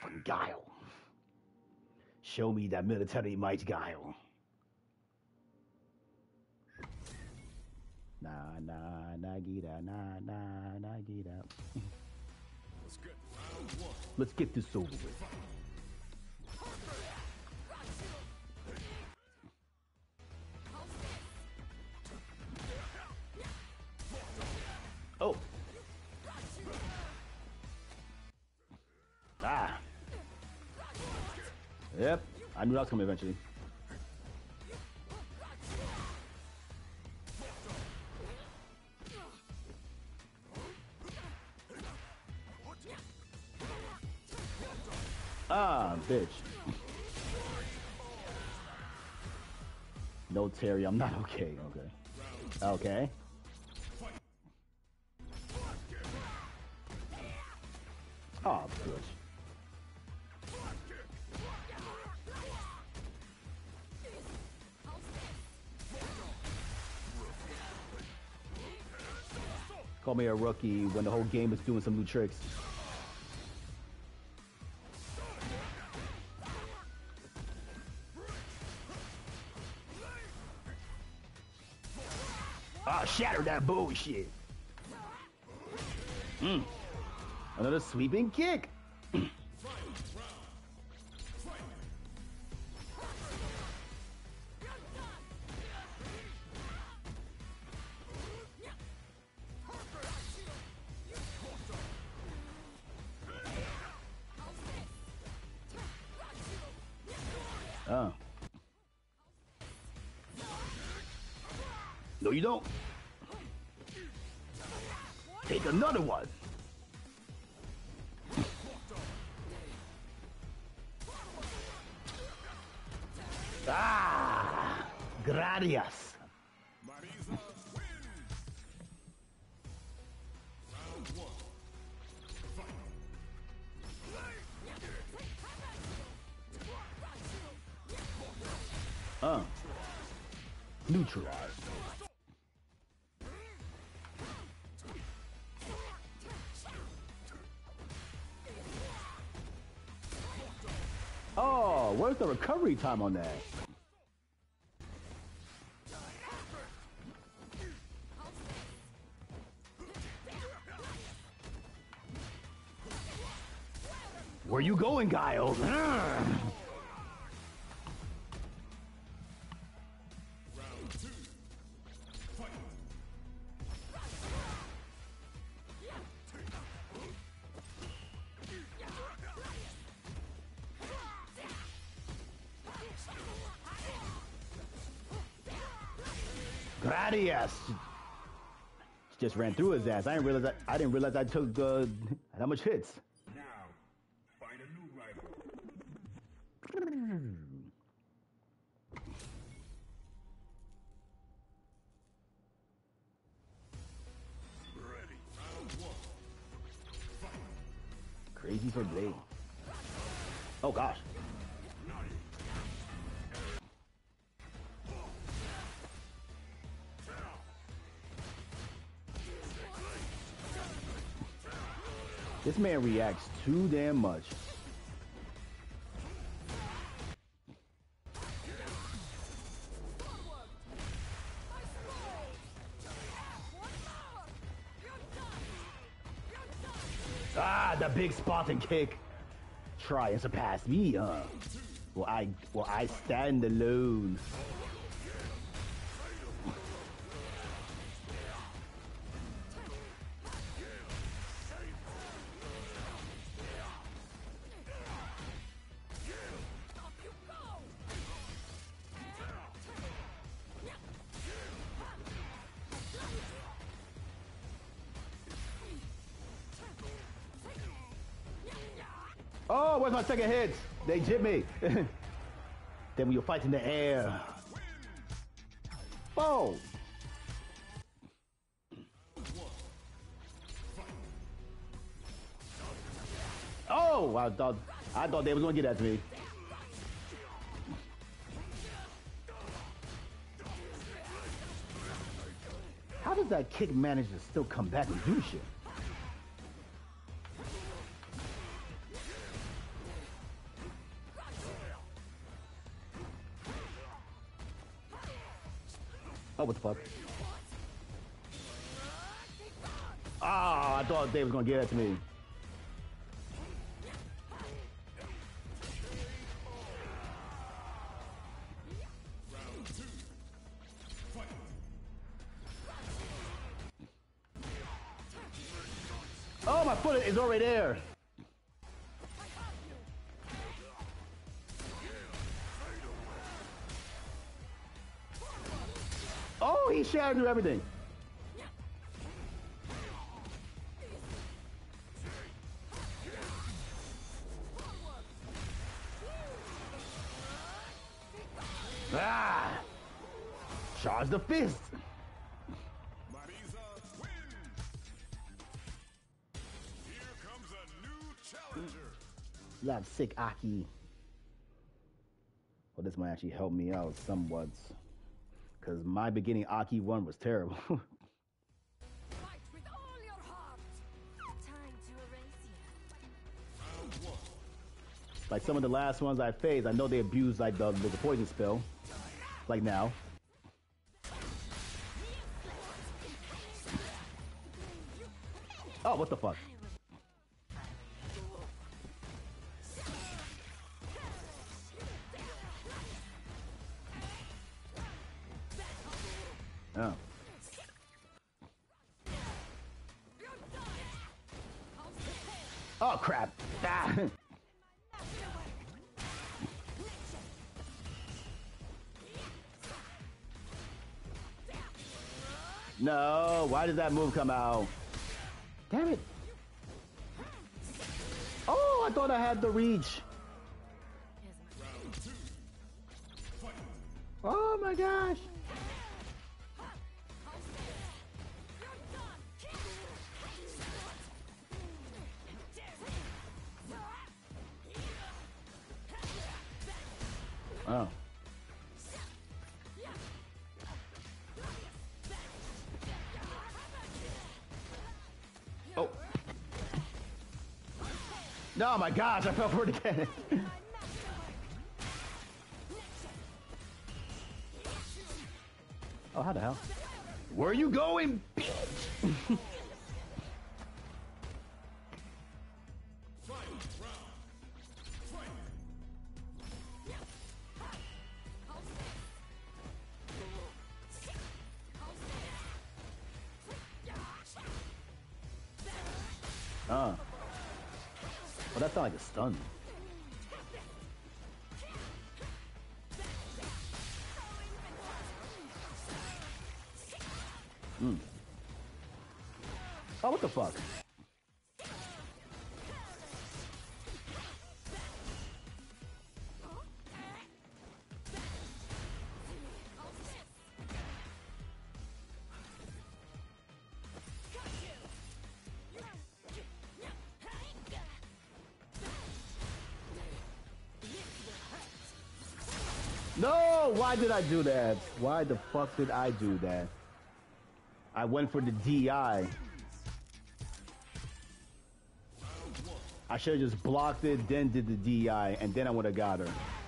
Guile. Show me that military might, Guile. Nagita, Nagita. Let's get this over with. Oh. Ah. Yep. I knew that was coming eventually. Ah, bitch. No, Terry, I'm not okay. Okay. Okay. Oh, bitch. Call me a rookie when the whole game is doing some new tricks. Ah, shatter that bullshit. Another sweeping kick. Oh. No, you don't. Take another one. Ah, gracias. Neutralized. Oh, where's the recovery time on that? Where you going, Guile? Gradius! Just ran through his ass. I didn't realize I took that much hits. Now, find a new rival. Ready. Round one. Fight. Crazy for Blade. Oh gosh. This man reacts too damn much. Ah, the big spot and kick. Try and surpass me, huh? Well, I stand alone. Oh, where's my second hit? They hit me. Then we will fight in the air. Oh! Oh! I thought they was gonna get at me. How does that kick manage to still come back and do shit? Oh, what the fuck? Ah, I thought Dave was gonna give that to me. Oh, my foot is already there. Oh, he shattered through everything. Ah! Charge the fist. Marisa wins. Here comes a new challenger. You have sick Aki. Well, this might actually help me out somewhat. Because my beginning Aki 1 was terrible. Fight with all your heart. Time to erase you. Round 1. Like some of the last ones I faced, I know they abused like the poison spell. Like now. Oh, what the fuck? Oh. Oh crap. Ah. No, why did that move come out? Damn it. Oh, I thought I had the reach. Round 2. Fight. Oh my gosh. Oh. Oh. No, my gosh, I fell for it again. Oh, how the hell? Where are you going, bitch? Oh, that sounded like a stun. Oh, what the fuck? No! Why did I do that? Why the fuck did I do that? I went for the DI. I should have just blocked it, then did the DI, and then I would have got her.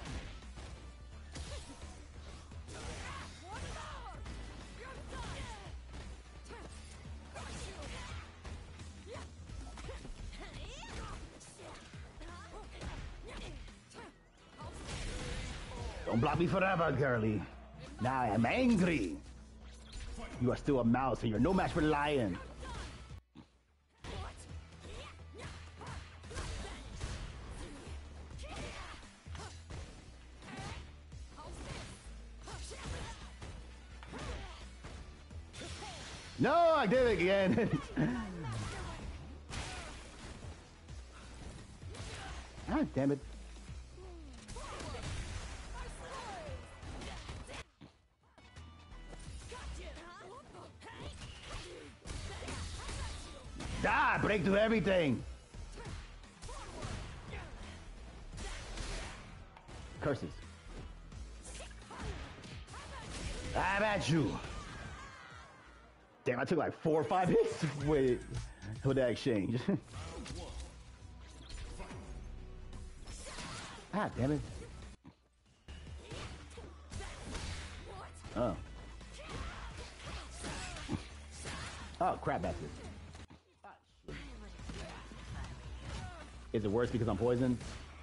Don't block me forever, girlie. Now I am angry. You are still a mouse and you're no match for the lion. No, I did it again. God damn it. Ah, break through everything. Curses. I'm at you. Damn, I took like 4 or 5 hits with that exchange. Ah, damn it. Oh, crap, that's it. Is it worse because I'm poisoned?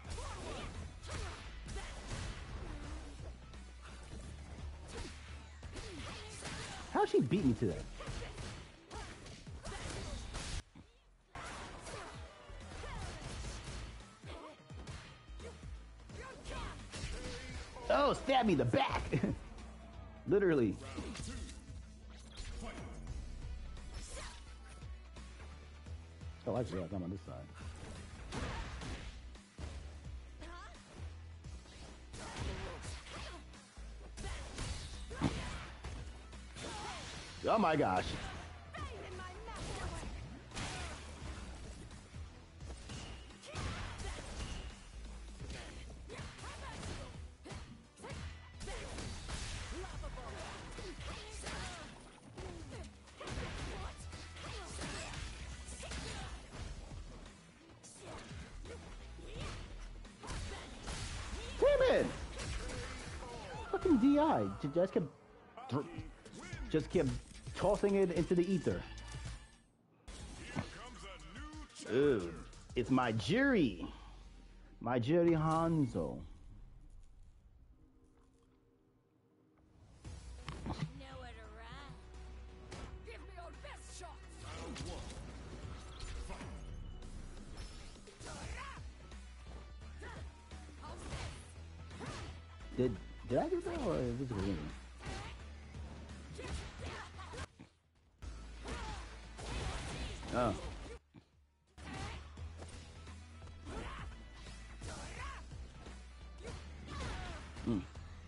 How'd she beat me to that? Oh, stab me in the back! Literally. Oh, actually, I'm on this side. Oh my gosh. Damn it! Fucking DI. Just kept tossing it into the ether. Ooh, it's my Jiri. My Jiri Hanzo. Nowhere to run. Give me your best shot. Did I do that or is this winning? Oh. Mm.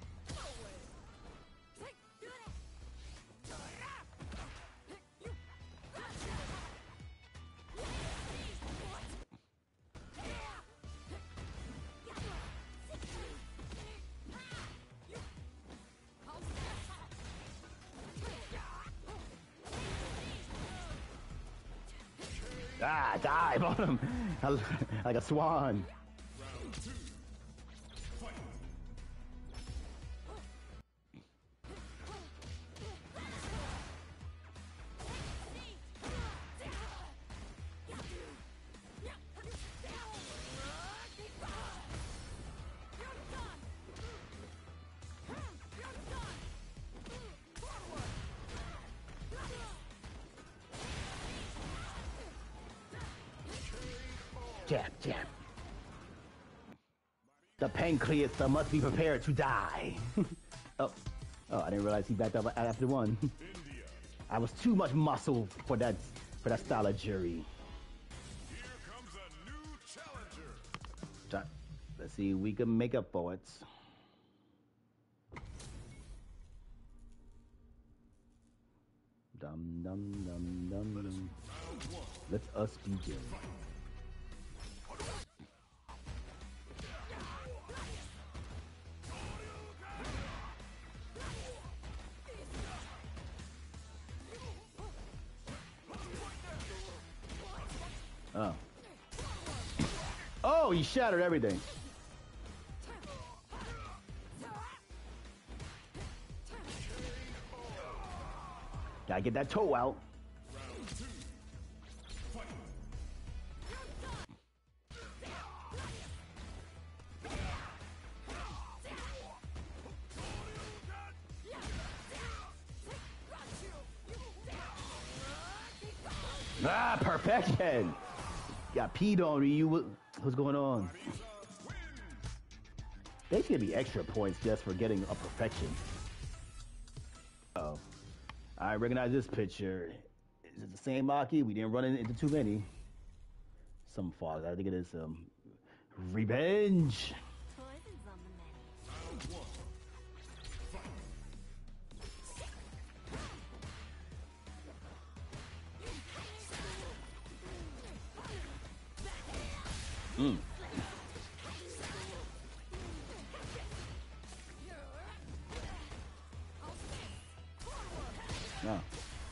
Ah, dive on him like a swan. Jab, jab. The pancreas must be prepared to die. Oh, I didn't realize he backed up after one. I was too much muscle for that style of jury. Here comes a new challenger. Let's see if we can make up for it. Dum dum dum dum dum. Let us begin. Oh. Oh, he shattered everything. Gotta get that toe out. Ah, perfection. Got peed on Ryu. What's going on? They should be extra points just for getting a perfection. Oh, I recognize this picture. Is it the same Maki? We didn't run into too many. Some fog. I think it is revenge. Poison's on the menu. Mm. No.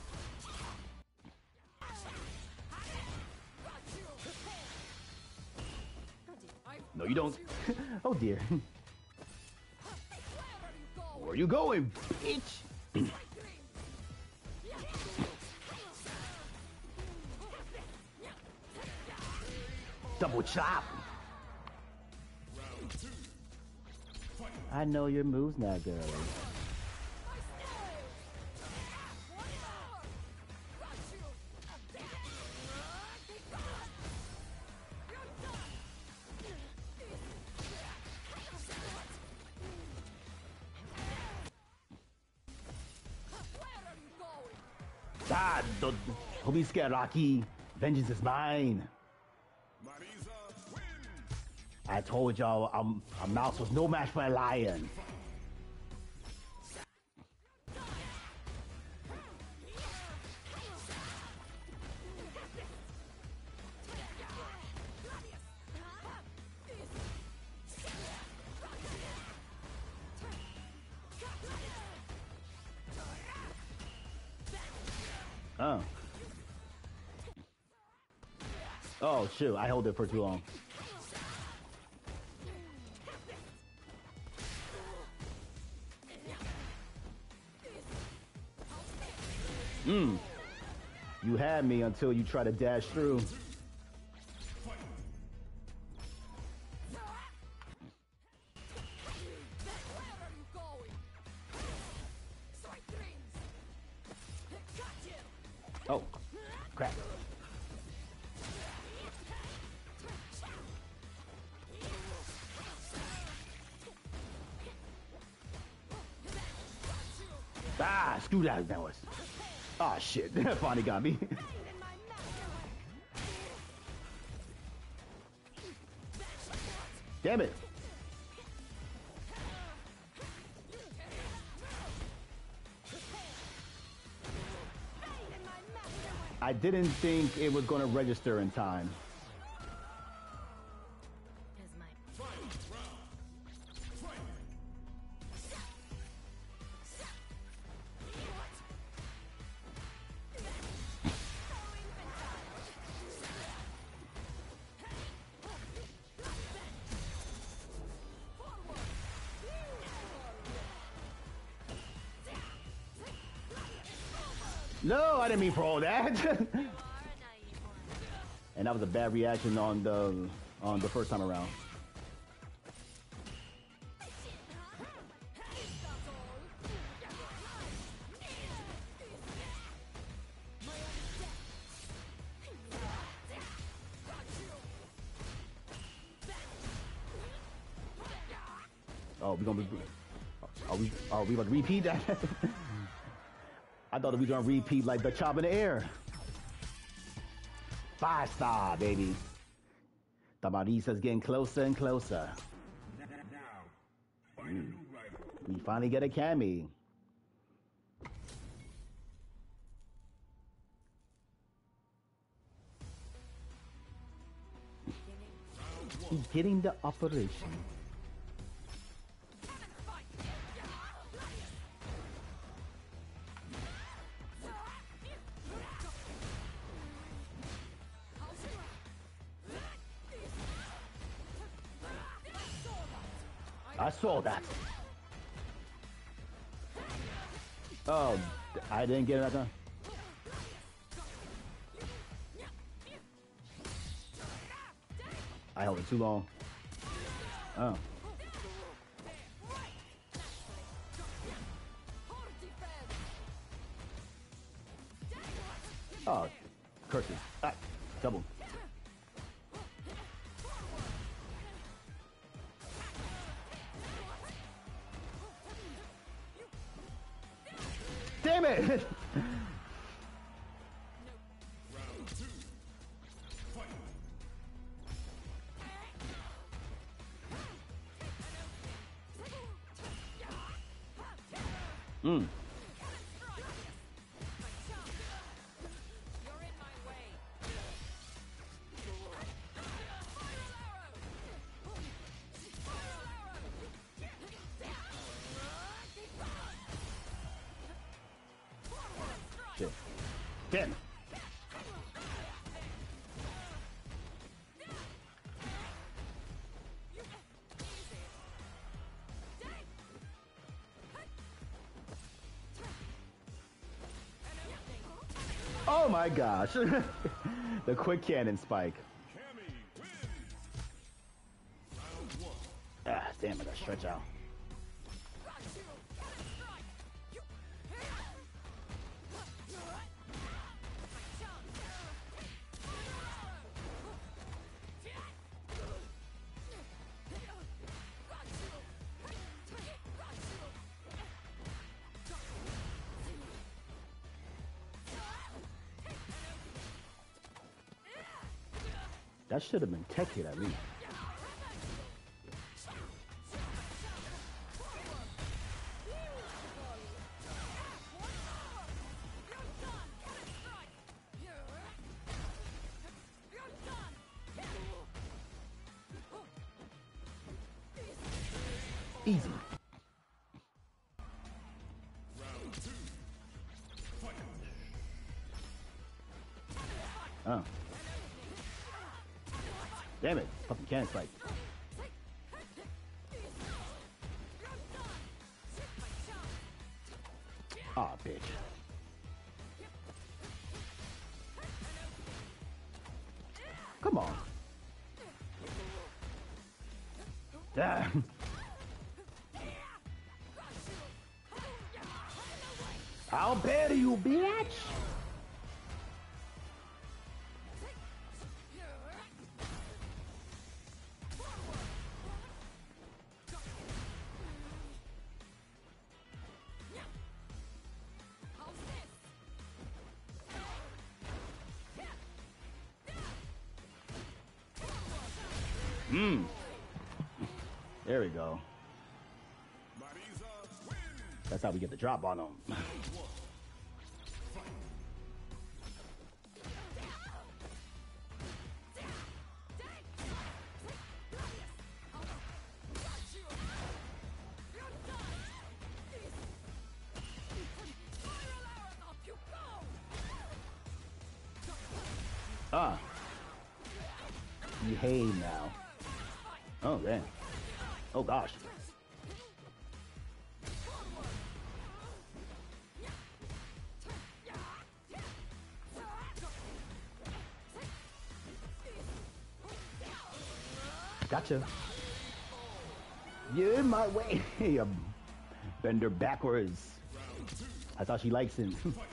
No, you don't. Oh dear. Where are you going, bitch? Double chop. I know your moves now, girl. God, don't be scared, Rocky. Vengeance is mine. Marisa wins. I told y'all a mouse was no match for a lion. Oh. Oh, shoot. I held it for too long. You had me until you try to dash through. Oh, crap. Ah, screw that was. Ah, shit. Finally got me. Damn it. I didn't think it was going to register in time. No, I didn't mean for all that. And that was a bad reaction on the first time around. Oh, we gonna be? Are we gonna repeat that? I thought we were gonna repeat like the chop in the air. 5-star, baby. The Marisa's getting closer and closer. We finally get a Cammy. Beginning the operation. I saw that. Oh, I didn't get it that time. I held it too long. Oh. Oh, curses. Ah, double. Damn it! Shit. 10. Oh my gosh. The quick cannon spike. Cammy wins. Ah, damn, I gotta stretch out. That should have been tech hit at least. Easy. Oh. Damn it, fucking cannon spike. Aw, bitch. Come on. Damn. I'll bury you, bitch! There we go. That's how we get the drop on them. Ah. Behave now. Oh, damn. Oh, gosh. Gotcha. You're in my way. Bend her backwards. That's how she likes him.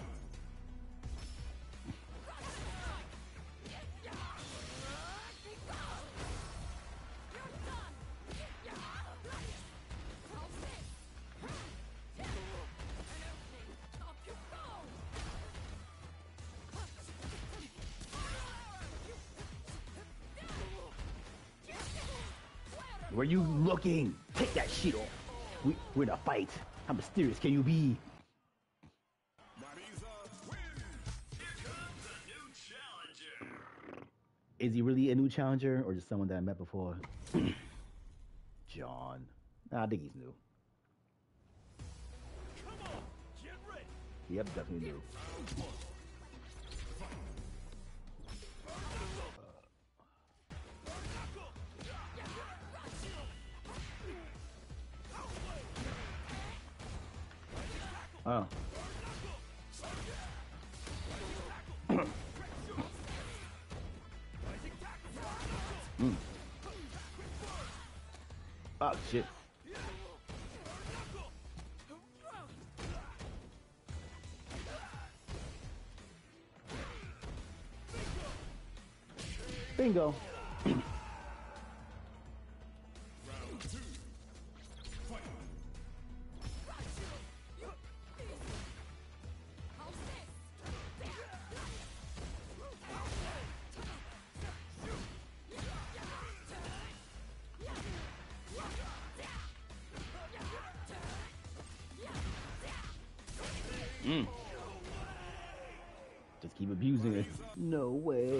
Where you looking? Take that shit off. We're in a fight. How mysterious can you be? Is he really a new challenger or just someone that I met before? John. Nah, I think he's new. Come on, get ready. Yep, definitely new. Oh. Oh, shit. Bingo. Just keep abusing it. No way.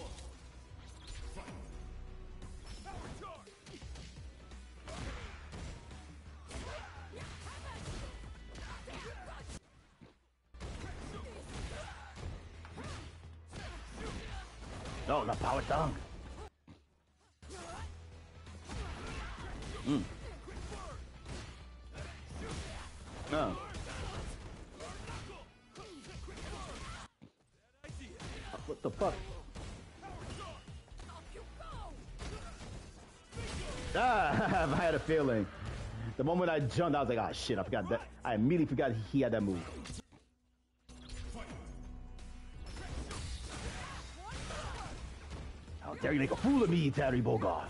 No, the power dunk. No. What the fuck? Ah, I had a feeling. The moment I jumped, I was like, "Ah, shit! I forgot that." I immediately forgot he had that move. How dare you make a fool of me, Terry Bogard?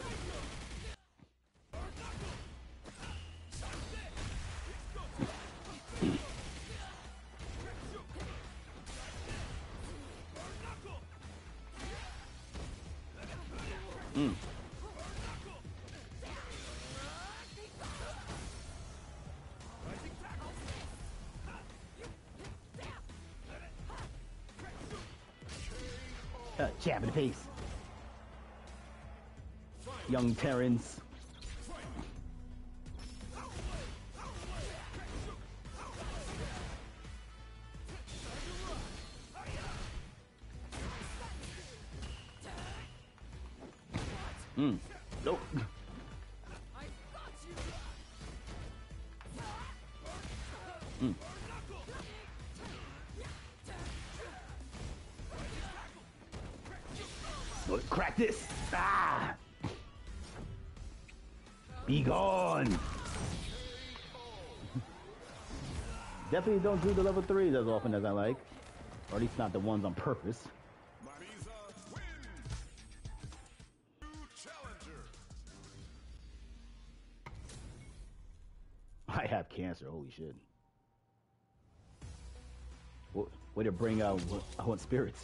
Jab in the face. Young Terrence. Nope. Look, crack this. Ah! Be gone. Definitely don't do the level 3s as often as I like. Or at least not the ones on purpose. Marisa wins. New challenger. I have cancer, holy shit. Way to bring out I want spirits.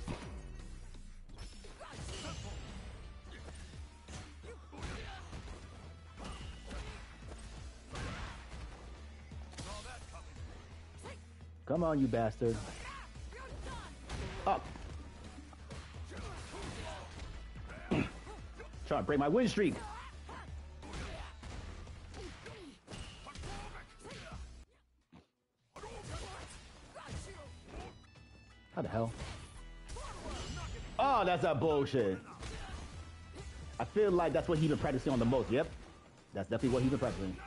Come on, you bastard. Up. Trying to break my win streak. How the hell? Oh, that's that bullshit. I feel like that's what he's been practicing on the most. Yep. That's definitely what he's been practicing.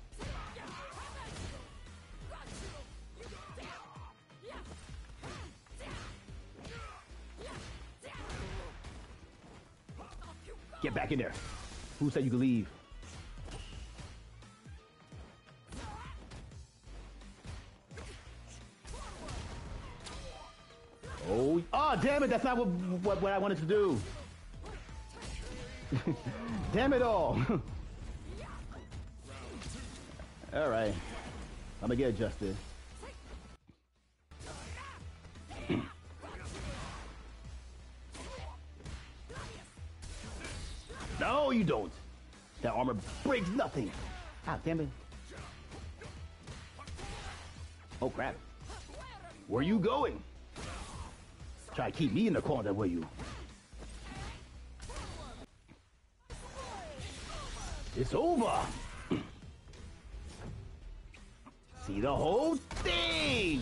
Get back in there. Who said you could leave? Oh, damn it! That's not what I wanted to do. Damn it all! All right, I'm gonna get adjusted. No, you don't. That armor breaks nothing. Ah, damn it. Oh, crap. Where you going? Try to keep me in the corner, will you? It's over. See the whole thing.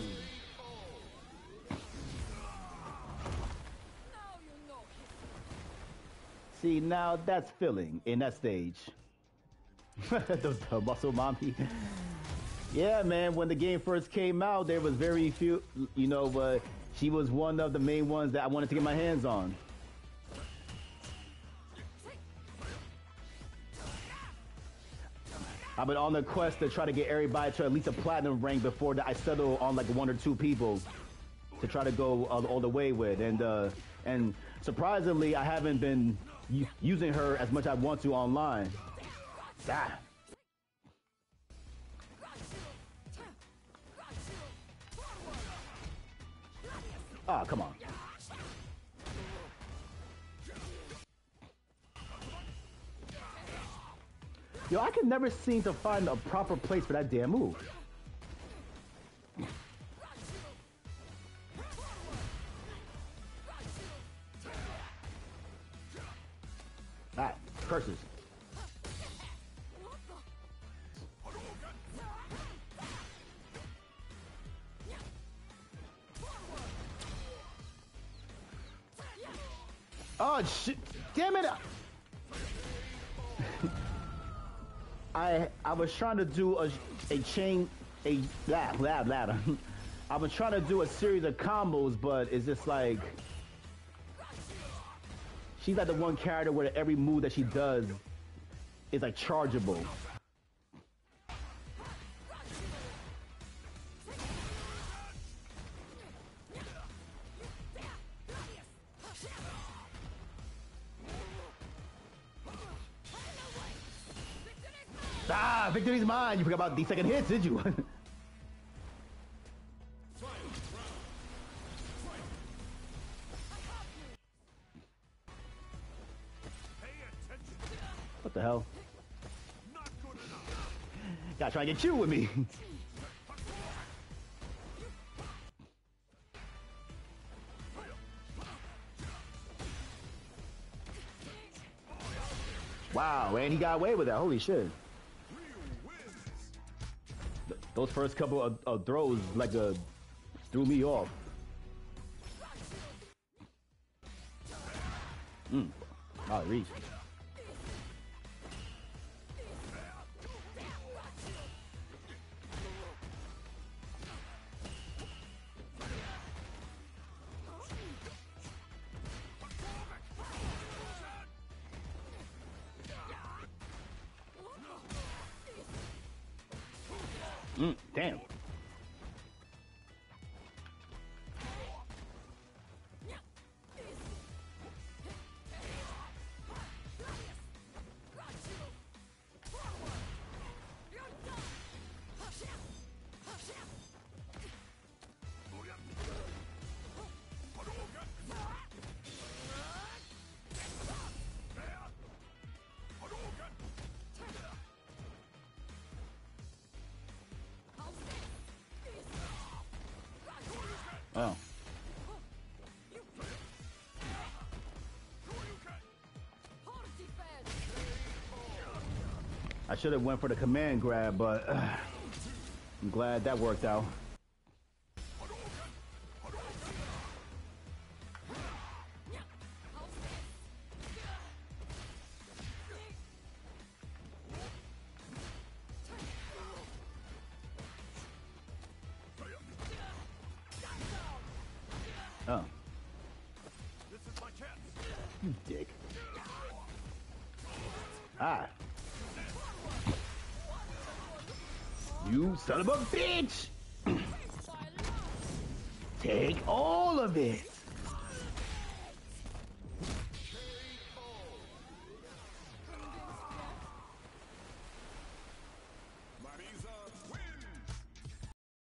See, now that's filling in that stage. the muscle mommy. Yeah, man, when the game first came out, there was very few, you know, but she was one of the main ones that I wanted to get my hands on. I've been on the quest to try to get everybody to at least a platinum rank before I settle on like 1 or 2 people to try to go all the way with. And surprisingly, I haven't been using her as much as I want to online. Ah. Ah, come on. Yo, I can never seem to find a proper place for that damn move. Alright, curses. Oh shit! Damn it! I was trying to do a ladder. I was trying to do a series of combos, but it's just like she's like the one character where every move that she does is like chargeable. Ah, victory's mine. You forgot about the second hits, did you? What the hell? Gotta try and get you with me. Wow, and he got away with that. Holy shit. Those first couple of throws like threw me off. Oh, reach. Damn. Oh. I should have went for the command grab, but I'm glad that worked out. Oh. This is my chance. You dick. Ah. You son of a bitch! Take all of it! Marisa win.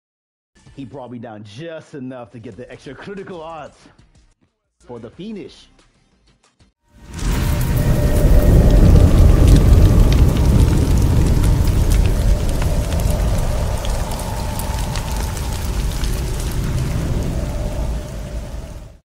He brought me down just enough to get the extra critical odds for the finish.